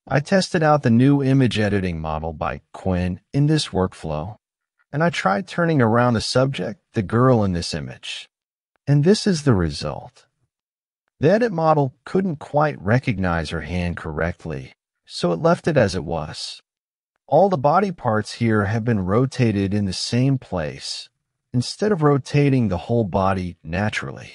I tested out the new image editing model by Qwen in this workflow, and I tried turning around the subject, the girl in this image. And this is the result. The edit model couldn't quite recognize her hand correctly, so it left it as it was. All the body parts here have been rotated in the same place, instead of rotating the whole body naturally.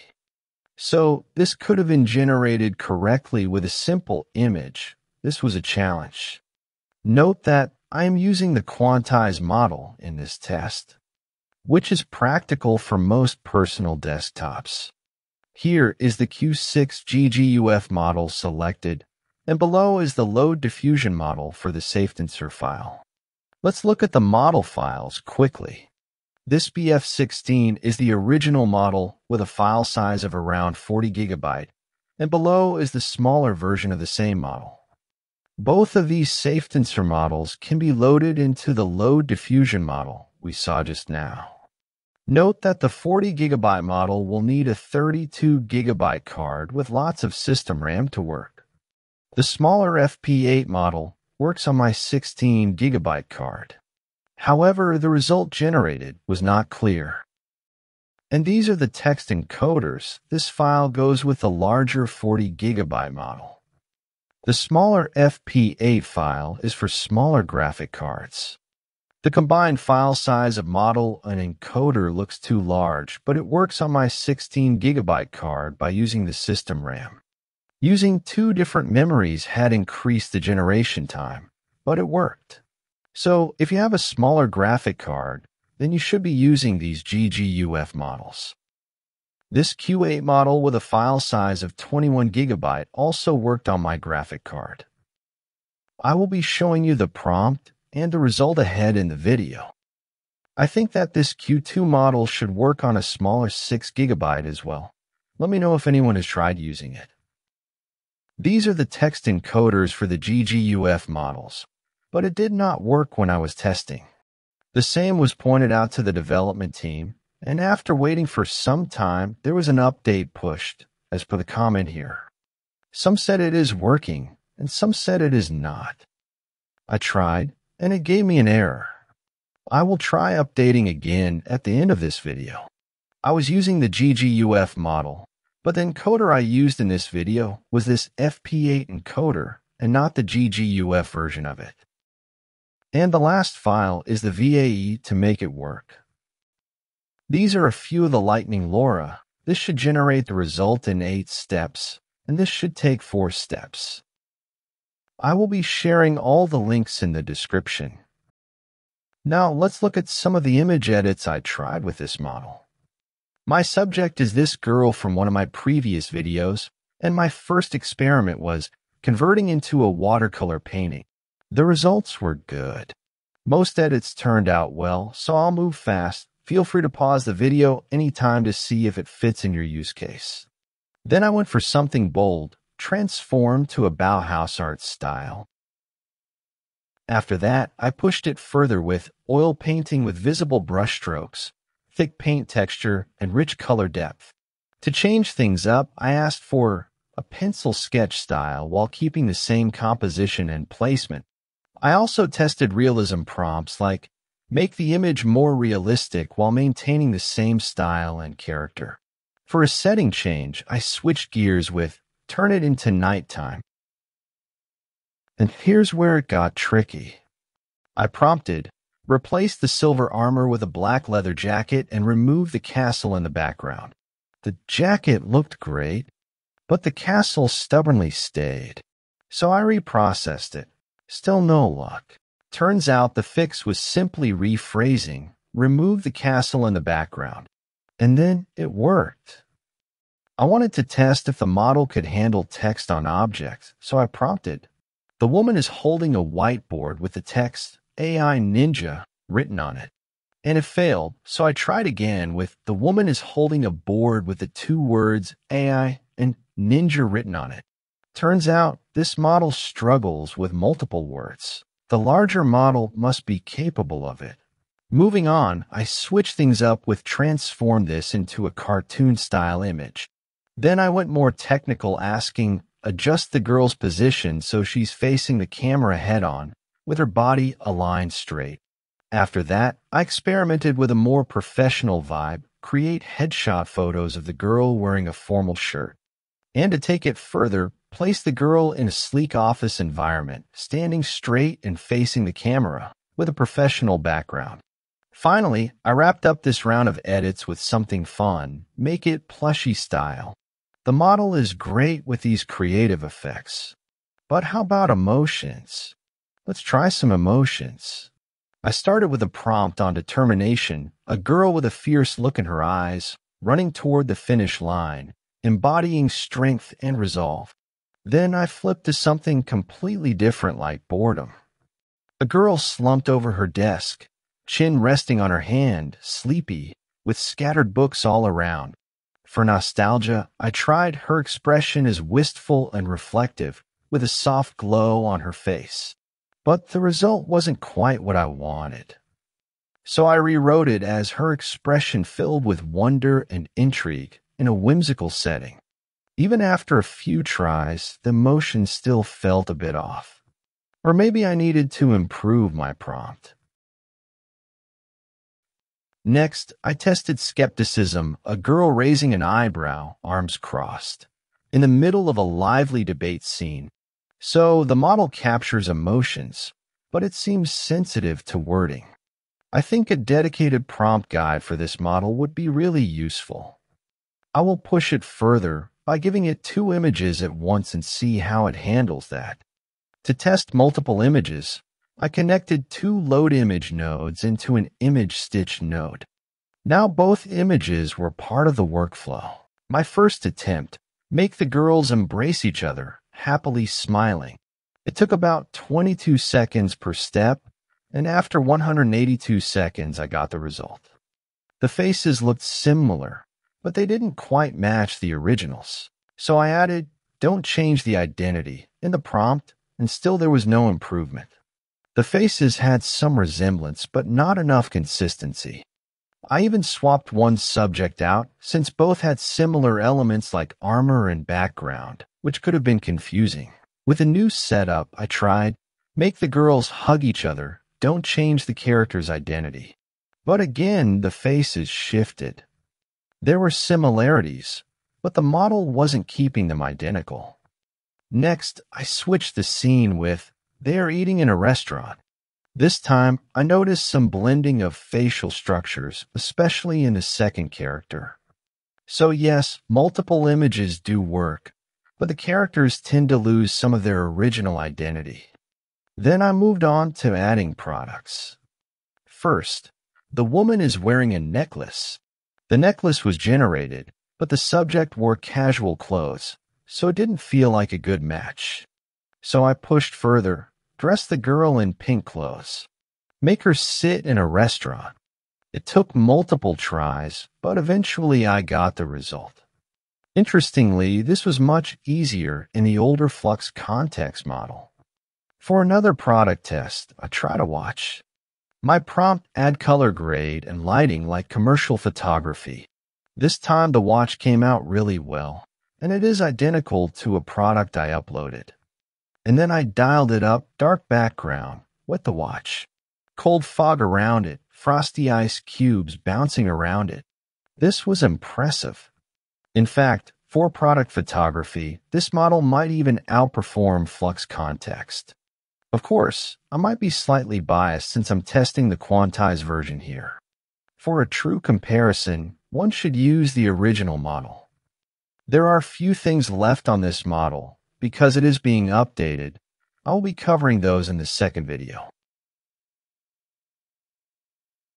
So this could have been generated correctly with a simple image. This was a challenge. Note that I am using the quantized model in this test, which is practical for most personal desktops. Here is the Q6 GGUF model selected, and below is the load diffusion model for the SafeTensor file. Let's look at the model files quickly. This BF16 is the original model with a file size of around 40 GB, and below is the smaller version of the same model. Both of these SafeTensor models can be loaded into the load diffusion model we saw just now. Note that the 40 GB model will need a 32 GB card with lots of system RAM to work. The smaller FP8 model works on my 16 GB card. However, the result generated was not clear. And these are the text encoders. This file goes with the larger 40 GB model. The smaller FP8 file is for smaller graphic cards. The combined file size of model and encoder looks too large, but it works on my 16 GB card by using the system RAM. Using two different memories had increased the generation time, but it worked. So if you have a smaller graphic card, then you should be using these GGUF models. This Q8 model with a file size of 21 GB also worked on my graphic card. I will be showing you the prompt and the result ahead in the video. I think that this Q2 model should work on a smaller 6 GB as well. Let me know if anyone has tried using it. These are the text encoders for the GGUF models, but it did not work when I was testing. The same was pointed out to the development team, and after waiting for some time, there was an update pushed, as per the comment here. Some said it is working, and some said it is not. I tried, and it gave me an error. I will try updating again at the end of this video. I was using the GGUF model, but the encoder I used in this video was this FP8 encoder and not the GGUF version of it. And the last file is the VAE to make it work. These are a few of the Lightning LoRa. This should generate the result in 8 steps, and this should take 4 steps. I will be sharing all the links in the description. Now let's look at some of the image edits I tried with this model. My subject is this girl from one of my previous videos, and my first experiment was converting into a watercolor painting. The results were good. Most edits turned out well, so I'll move fast. Feel free to pause the video anytime to see if it fits in your use case. Then I went for something bold, transformed to a Bauhaus art style. After that, I pushed it further with oil painting with visible brushstrokes, thick paint texture, and rich color depth. To change things up, I asked for a pencil sketch style while keeping the same composition and placement. I also tested realism prompts like make the image more realistic while maintaining the same style and character. For a setting change, I switched gears with turn it into nighttime. And here's where it got tricky. I prompted, replace the silver armor with a black leather jacket and remove the castle in the background. The jacket looked great, but the castle stubbornly stayed. So I reprocessed it. Still no luck. Turns out the fix was simply rephrasing, remove the castle in the background, and then it worked. I wanted to test if the model could handle text on objects, so I prompted, the woman is holding a whiteboard with the text AI Ninja written on it. And it failed, so I tried again with the woman is holding a board with the 2 words AI and Ninja written on it. Turns out this model struggles with multiple words. The larger model must be capable of it. Moving on, I switched things up with transform this into a cartoon-style image. Then I went more technical, asking adjust the girl's position so she's facing the camera head-on, with her body aligned straight. After that, I experimented with a more professional vibe, create headshot photos of the girl wearing a formal shirt. And to take it further, place the girl in a sleek office environment, standing straight and facing the camera, with a professional background. Finally, I wrapped up this round of edits with something fun, make it plushy style. The model is great with these creative effects. But how about emotions? Let's try some emotions. I started with a prompt on determination, a girl with a fierce look in her eyes, running toward the finish line, embodying strength and resolve. Then I flipped to something completely different like boredom. A girl slumped over her desk, chin resting on her hand, sleepy, with scattered books all around. For nostalgia, I tried her expression as wistful and reflective, with a soft glow on her face. But the result wasn't quite what I wanted. So I rewrote it as her expression filled with wonder and intrigue in a whimsical setting. Even after a few tries, the emotion still felt a bit off. Or maybe I needed to improve my prompt. Next, I tested skepticism, a girl raising an eyebrow, arms crossed, in the middle of a lively debate scene. So the model captures emotions, but it seems sensitive to wording. I think a dedicated prompt guide for this model would be really useful. I will push it further by giving it 2 images at once and see how it handles that. To test multiple images, I connected 2 load image nodes into an image stitch node. Now both images were part of the workflow. My first attempt, make the girls embrace each other, happily smiling. It took about 22 seconds per step, and after 182 seconds, I got the result. The faces looked similar, but they didn't quite match the originals. So I added, "Don't change the identity," in the prompt, and still there was no improvement. The faces had some resemblance, but not enough consistency. I even swapped one subject out, since both had similar elements like armor and background, which could have been confusing. With a new setup, I tried, make the girls hug each other, don't change the character's identity. But again, the faces shifted. There were similarities, but the model wasn't keeping them identical. Next, I switched the scene with, they are eating in a restaurant. This time, I noticed some blending of facial structures, especially in the second character. So yes, multiple images do work, but the characters tend to lose some of their original identity. Then I moved on to adding products. First, the woman is wearing a necklace. The necklace was generated, but the subject wore casual clothes, so it didn't feel like a good match. So I pushed further, dress the girl in pink clothes. Make her sit in a restaurant. It took multiple tries, but eventually I got the result. Interestingly, this was much easier in the older Flux context model. For another product test, I try to watch. My prompt, add color grade and lighting like commercial photography. This time the watch came out really well, and it is identical to a product I uploaded. And then I dialed it up, dark background, with the watch. Cold fog around it, frosty ice cubes bouncing around it. This was impressive. In fact, for product photography, this model might even outperform Flux context. Of course, I might be slightly biased since I'm testing the quantized version here. For a true comparison, one should use the original model. There are few things left on this model. Because it is being updated, I will be covering those in the second video.